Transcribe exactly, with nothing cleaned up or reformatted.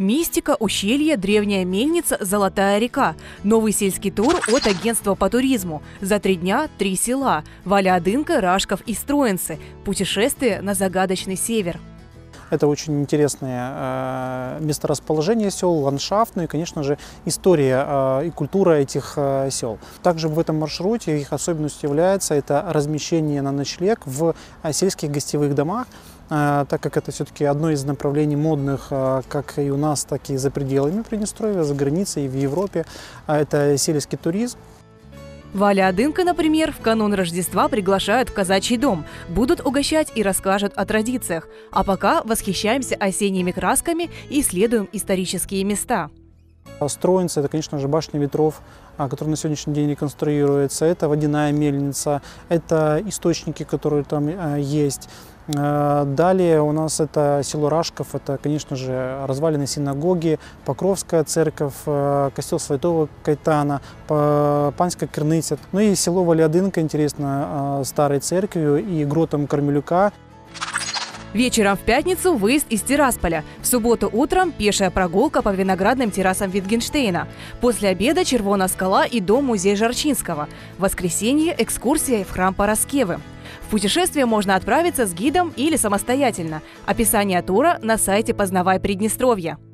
Мистика, ущелье, древняя мельница, Золотая река. Новый сельский тур от агентства по туризму. За три дня три села – Валиадынка, Рашков и Строинцы. Путешествие на загадочный север. Это очень интересное э, месторасположение сел, ландшафт, ну и, конечно же, история э, и культура этих э, сел. Также в этом маршруте их особенностью является это размещение на ночлег в э, сельских гостевых домах, э, так как это все-таки одно из направлений модных, э, как и у нас, так и за пределами Приднестровья, за границей и в Европе. Э, это сельский туризм. Валиадынка, например, в канун Рождества приглашают в казачий дом. Будут угощать и расскажут о традициях. А пока восхищаемся осенними красками и исследуем исторические места. Строинцы – это, конечно же, башня ветров, которая на сегодняшний день реконструируется. Это водяная мельница, это источники, которые там есть. Далее у нас это село Рашков, это, конечно же, развалины синагоги, Покровская церковь, костел Святого Кайтана, Панская Кирниця. Ну и село Валиадынка, интересно, старой церковью и гротом Кармелюка. Вечером в пятницу выезд из Тирасполя. В субботу утром пешая прогулка по виноградным террасам Витгенштейна. После обеда Червона скала и дом-музей Жарчинского. В воскресенье экскурсия в храм Параскевы. В путешествие можно отправиться с гидом или самостоятельно. Описание тура на сайте «Познавай Приднестровье».